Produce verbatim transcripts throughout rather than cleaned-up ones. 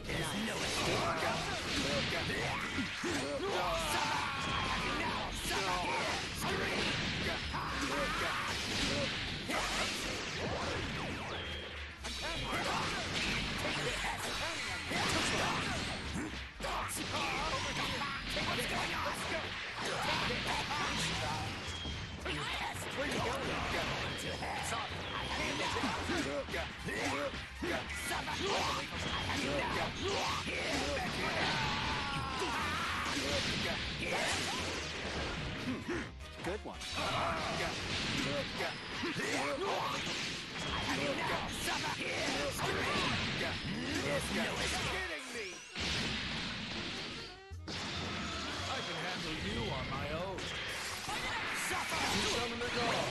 There's no escape. What's going on? Let's go. You pest. Where you going? To hell. Sorry. I have you now. Summer. I have you now. Here. Back here. Good one. I have you now. Summer. Here. Scream. There's no escaping me. I can handle you on my own. Suffer! You summon the god.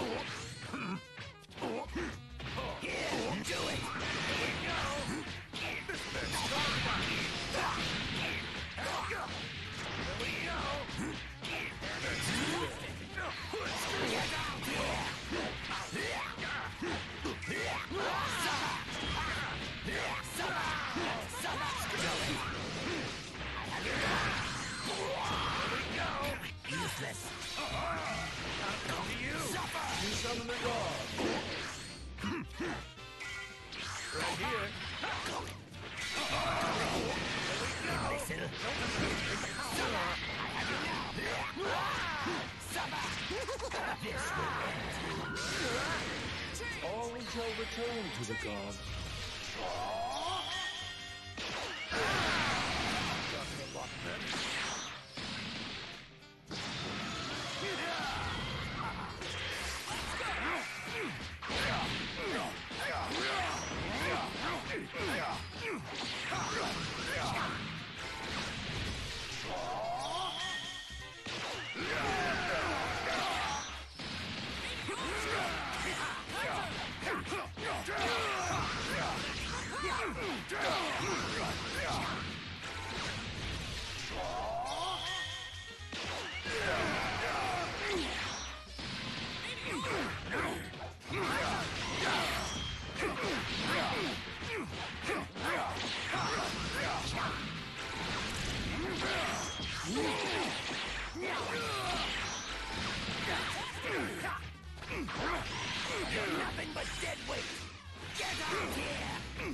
Here, do it! Here you go! This bitch started on me. Here we go! Let's do it. Get out here! Suffer! Suffer! Suffer! Do it! I have you now! Here we go! Useless! I'll come to you! Suffer! You summon the god. Right here. Listen! Suffer! I have you now! Suffer! This will end. All shall return to the god. Gotten a lot better. You're nothing but dead weight! Get out here!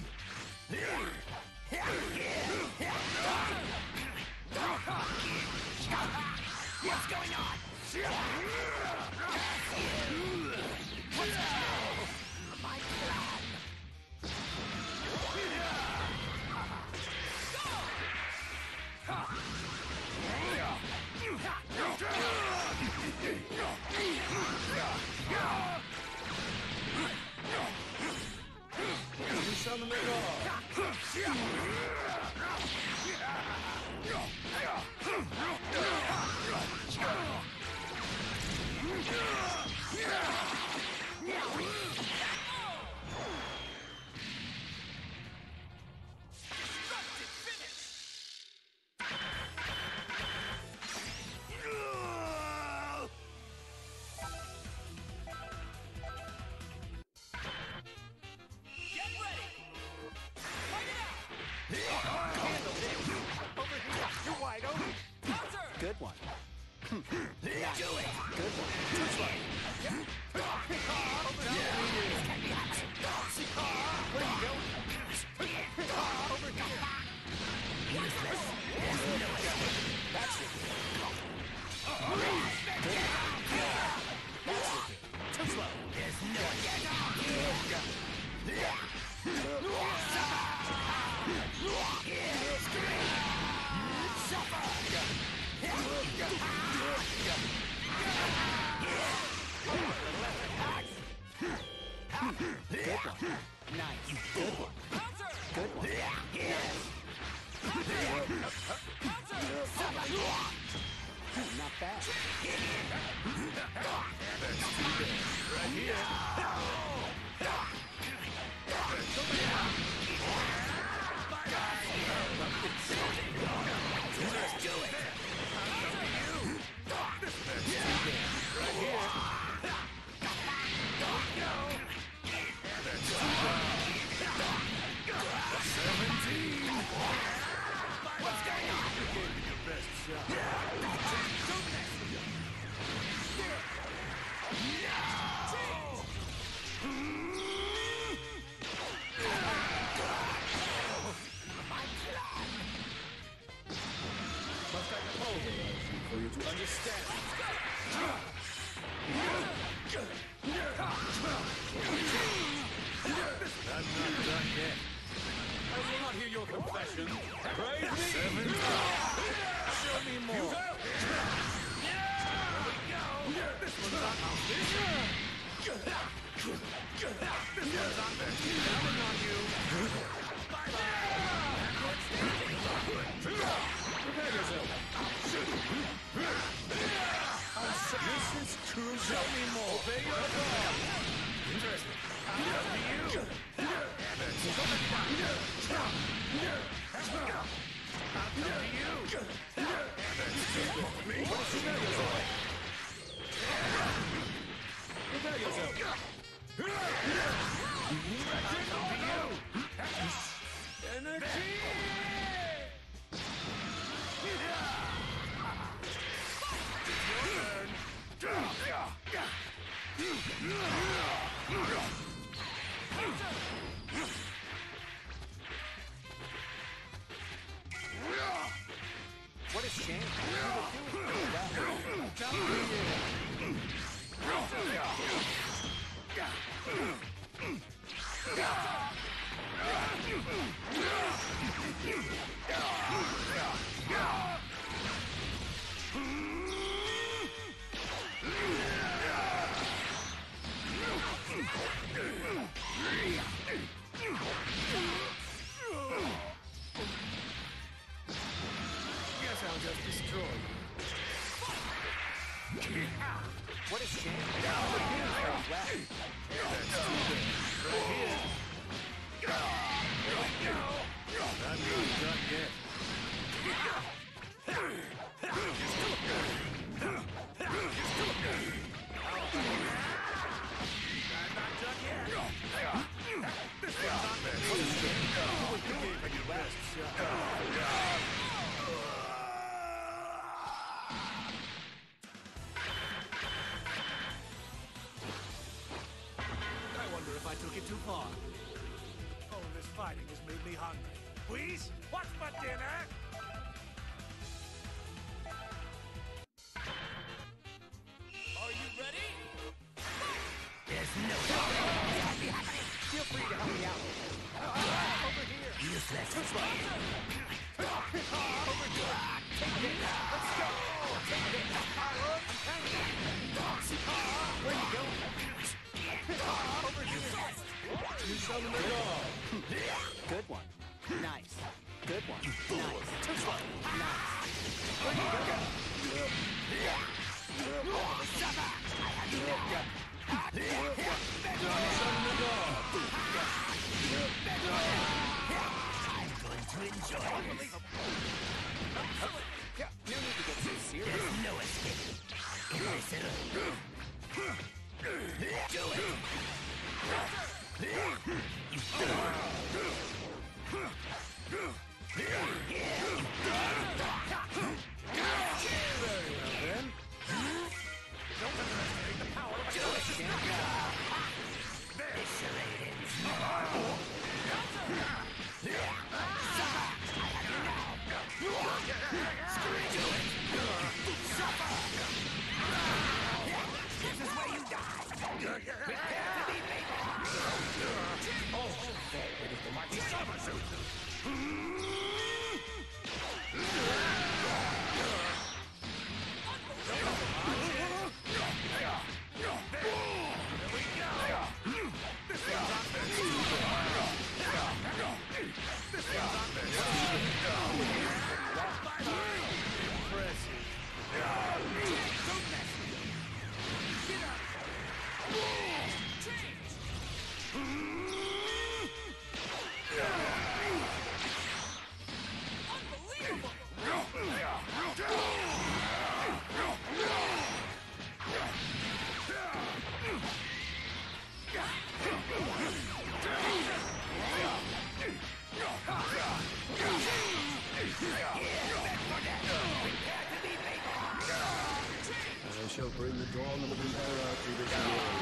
What's going on? What's my plan? You summon the god. Good one. Do it. Good one. Touch line. Over here. Where are you going? Over here. Useless. There's no escape. That's it. That's it. Too slow. There's no escape. Suffer. Good one. Nice. Good one. Good one. Yes. Not bad. Right here. Let's do it. Right here. Seventeen. you to understand. I'm not done yet. I will not hear your confession. Praise me! Seven Show me more. Here we go. This one's on this. This one's on there. Coming on you. Prepare yourself. This is true. Show me more. Obey your God. Interesting. How do you? What a shame. You were doing so Guess I'll just destroy you. What a shame. You were doing so well. That's too bad. Right here. Here we go. I'm not done yet. I wonder if I took it too far. Oh, this fighting has made me hungry. Please, what's for dinner? Are you ready? There's no Feel free to help me out. Over here. useless. Over here. Take it. Let's go. Take it. Where you going? Over here. You summon the dog. Good one. Nice. Good one. Nice. Too slow. Nice. Where you going? Summon the dog. I'm going to enjoy this. Yeah, no need to get so serious. There's no escape. Listen. Do it. Very well then. Don't underestimate the power of a Eviscerated. This is where you die. Prepare to be made. It is the mighty Summer Suit. I shall bring the dawn of the era to this world.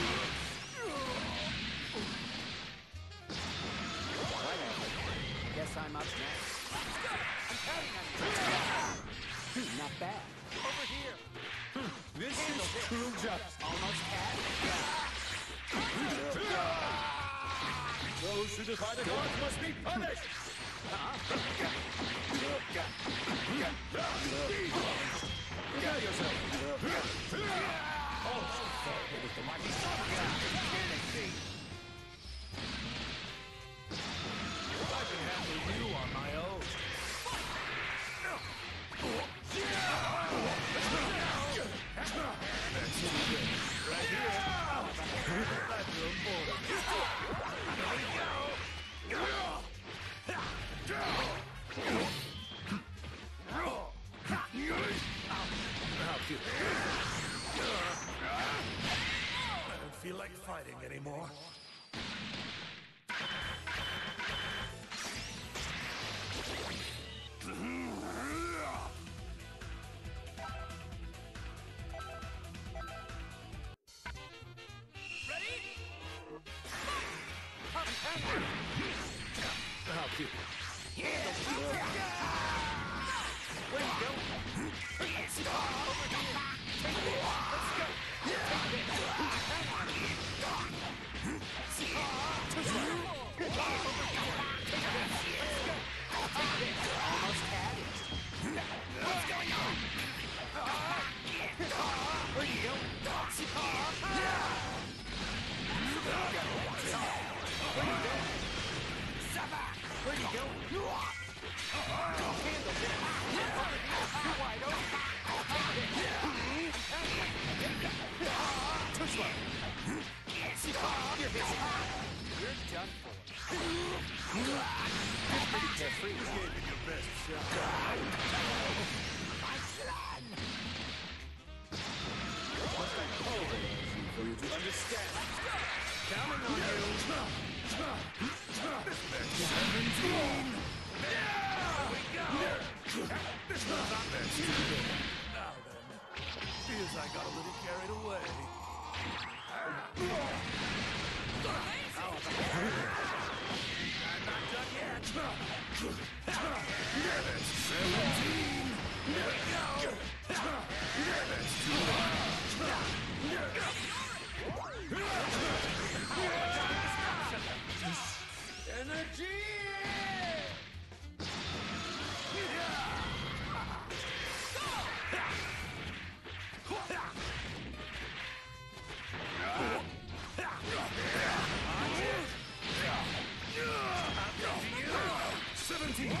Guess I'm up next. I'm counting on you. Not bad. Over here. This is true justice. Almost had it. Those who defy the gods must be punished! Prepare yourself! Oh, so far, it was the mighty I can handle you on my own. That's it, right here. That's your border. Here we go. I don't feel like fighting anymore. How cute. Where you going? Let's go. Over here. Take this. Let's go. Take this. Hang on. Push it. Over here. Take this. Let's go. Take this. Almost had it. What's going on? Where you going? Where you going? Where you going? Handle this. You're wide open. Too slow. You're his. You're done for. You're pretty carefree. You gave it your best shot. My plan. Must I call it for you to understand? Counting on you. seventeen! There we go! This was not that stupid. Now then, feels I got a little carried away. I'm not done yet. seventeen! There we go! That's too Energy! seventeen!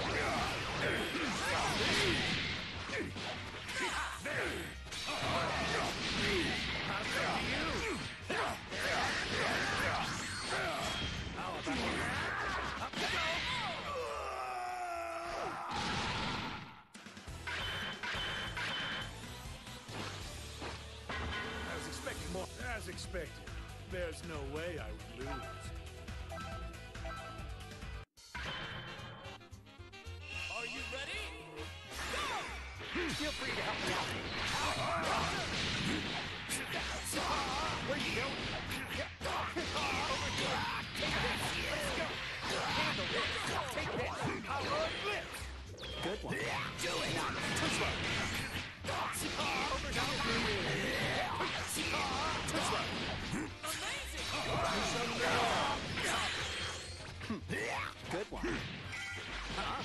As expected, there's no way I would lose. Are you ready? Go! Feel free to help me out. Where you going? Over here. Take this. Let's go. Handle this. Take this. Power of lift. Good one. Do it. Too slow. Over here. Too slow. Amazing. Good one. Huh?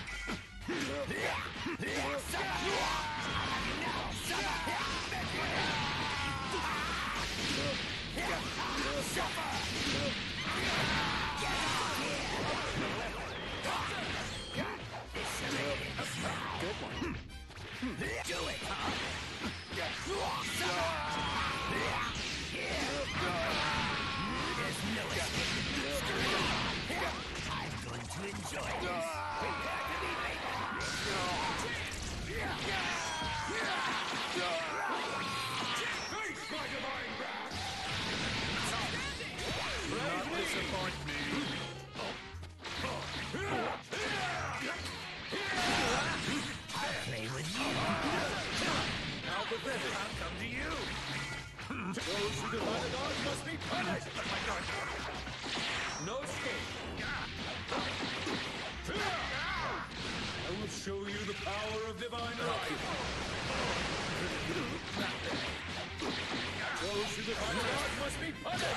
Good one. Do it, huh? There's no escape. I'm going to enjoy this. Prepare to be made. Face my divine wrath! show you the power of divine life. Those who defy God must be punished.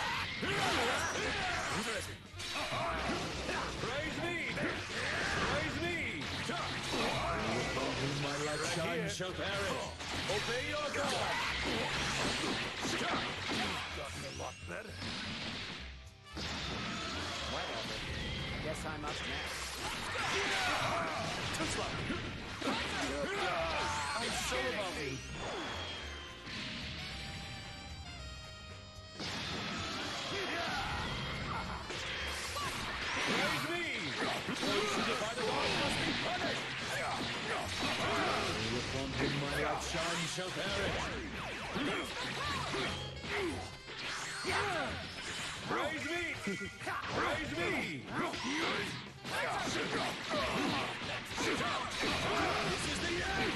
Praise me! Praise me! Upon whom my light shine shall perish. Obey your God! You've gotten a lot better. Whatever. Guess I'm up next. Too slow. I'm so above me. Praise me! Those who defy the Lord must be punished! Upon whom my light shine shall perish. Praise me! Praise me! This is the end!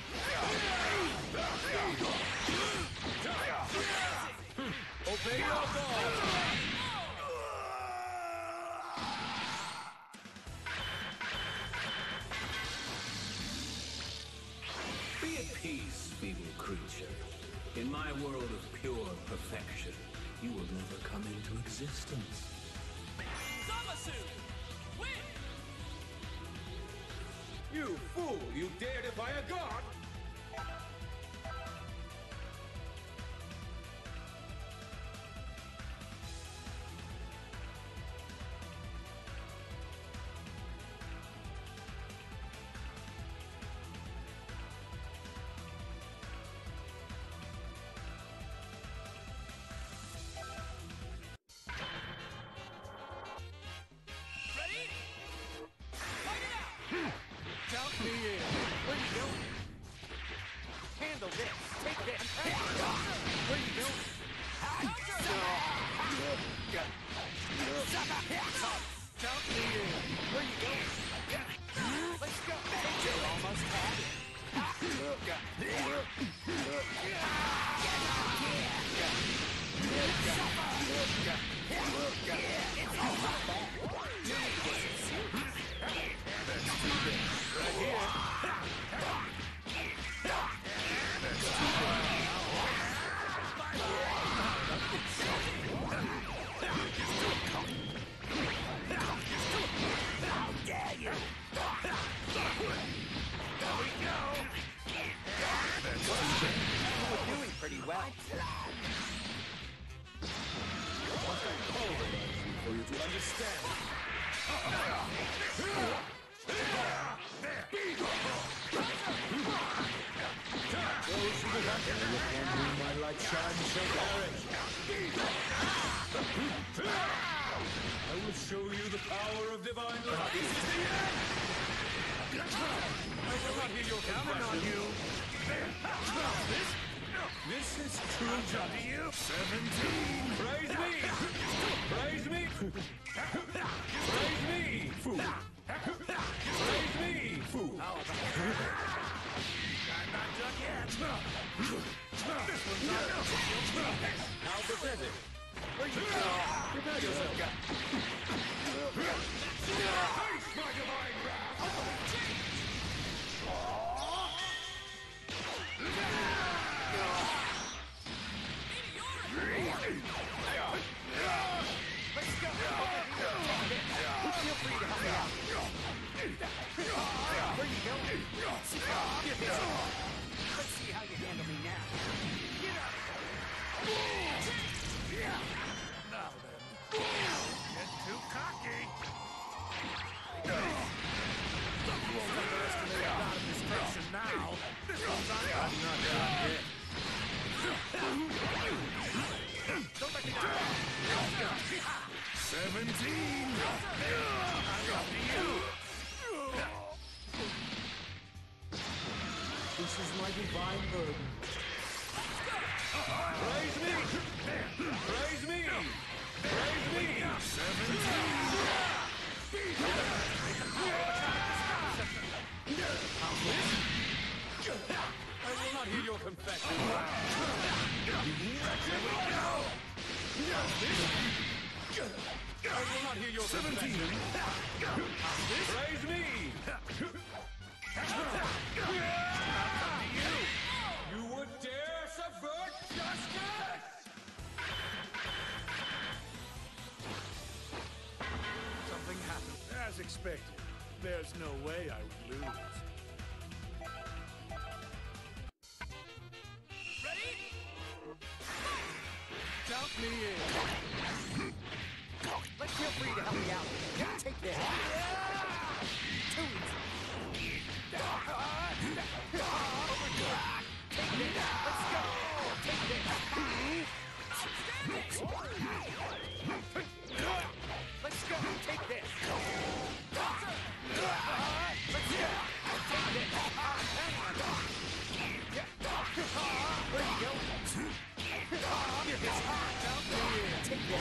Obey your God! Be at peace, feeble creature. In my world of pure perfection, you will never come into existence. You fool! You dare defy a god? Count me in. Where you going? Handle this. Take this. Where you going? Count me in. Where you going? Let's go. You're almost had it. Pretty well. For you to understand. Those who upon whom my light shines shall perish. I will show you the power of divine life. This is the end! I will not hear your counting on you. This? This is true job to you. Seventeen. Praise me. Praise me. Praise me. Fool. Praise me. Fool. I'm not done yet. This one's not done. Now present it. Where you going? Prepare yourself. Face my divine wrath. Let's go. Feel free to help me out. Where you going? Get this. Let's see how you handle me now. Get up. Now then. Get too cocky. You won't underestimate the God of this nation now. This one's on you. I'm not done yet. Don't let me down. Seventeen. I'm up to you. This is my divine burden. Praise me! Praise me! Praise me! Seventeen. I will not hear your confession. I will not hear your Seventeen. confession. Praise me! There's no way I would lose. Ready? Count me in. Let's feel free to help me out. Take this. Too easy. Take this. Let's go. Take this. Let's go. Take this. Let's go. Take this. Where you going? Here, this. Take this.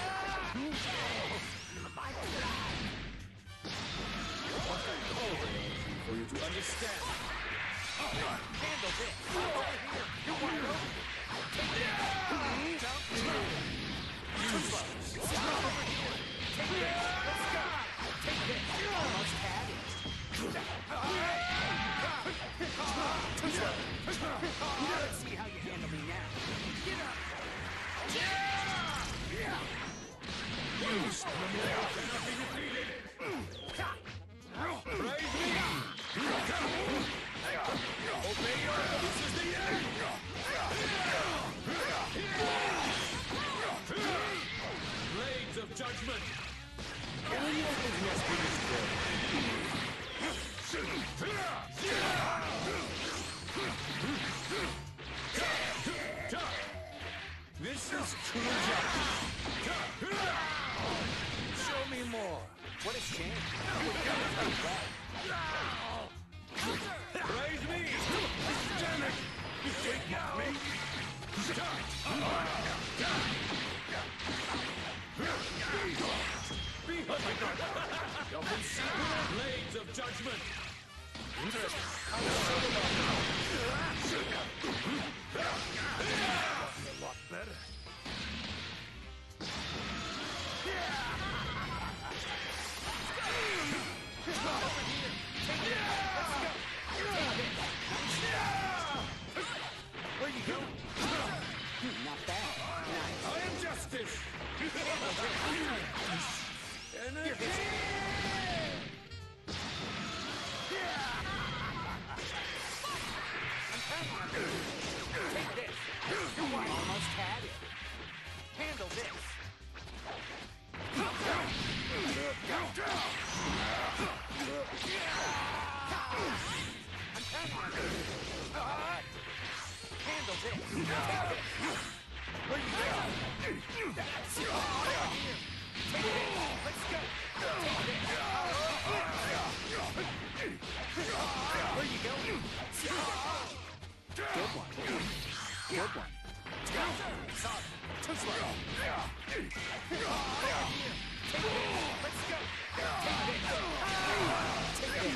For you to understand. Handle this. Over here. You're wide open. Take this. Jump. Too slow. Stop over here. Take this. Let's go. Take this. Almost had it. Too slow. Let's see how you handle me now. Get up. You criminal cannot be defeated. Praise me. Obey your this is the end. Blades of judgment. Only others must be destroyed. This is true justice. Show me more. What a shame. Praise me! Damn it! You think not me? Blades of judgment! Interesting. A lot better. Where you going? Not bad. Nice. I am justice! Energy! Take this. You almost had it. Handle this. Handle this. Where you going? That's it. Take it. Let's go. Take this. Where you going? Good one. Good one. Sorry. Too slow. Take it. Let's go. Take this. Take this.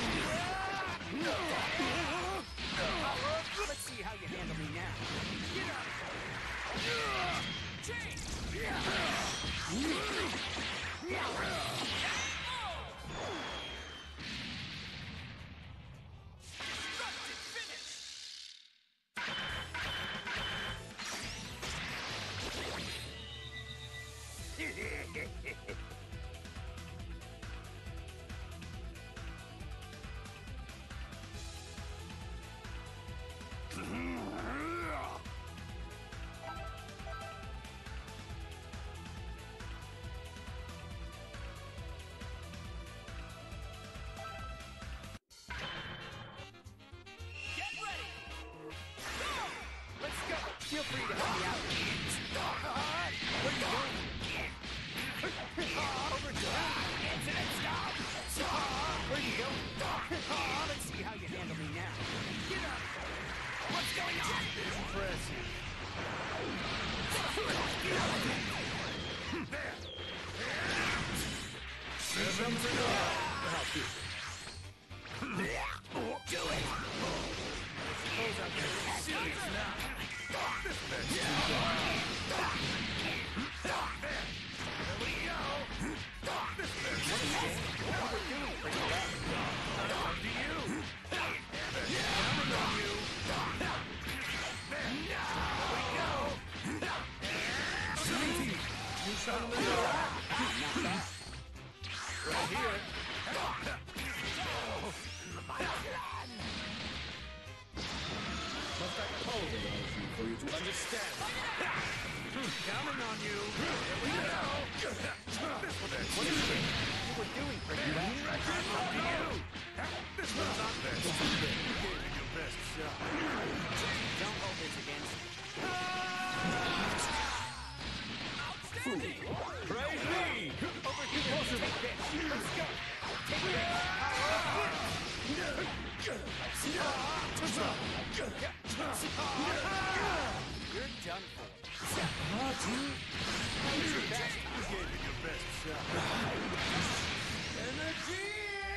Let's see how you handle me now. Get up. Change. Feel free to help me out. Where you going? Over to incident stop. Where you going? Let's see how you handle me now. Get up. What's going on? Impressive. There. Seven to go. I'll do it. Do it. Suppose I'm getting serious now. This bitch. There we go. This bitch. What are you doing? Bring it back. Up to you. Coming on you. There. There we go. You shot him in the back. Not bad. Right here. understand. Counting on you. Here we go. This one is. What is it? You were doing pretty well. Up to you. This one's not best. You gave it your best shot. Don't hold this against me. Praise me. Over here. Take this. Let's go. Take this. You're done for. You gave it your best shot. Energy!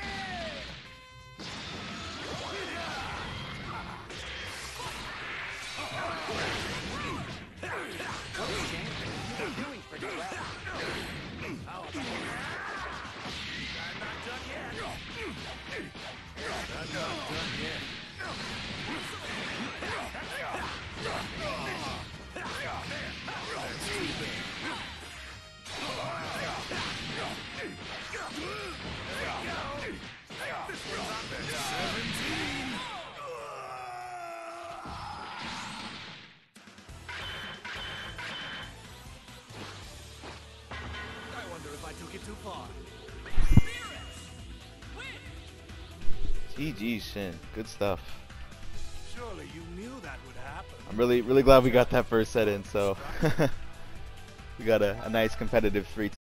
You're doing pretty well. How about I'm not done yet. I'm not done yet. seventeen. I wonder if I took it too far. G G, Shin. Good stuff. Surely you knew that would happen. I'm really, really glad we got that first set in. So we got a, a nice competitive three.